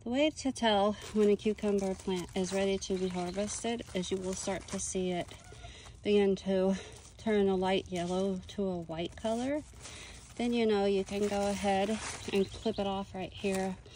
The way to tell when a cucumber plant is ready to be harvested is you will start to see it begin to turn a light yellow to a white color. Then you know you can go ahead and clip it off right here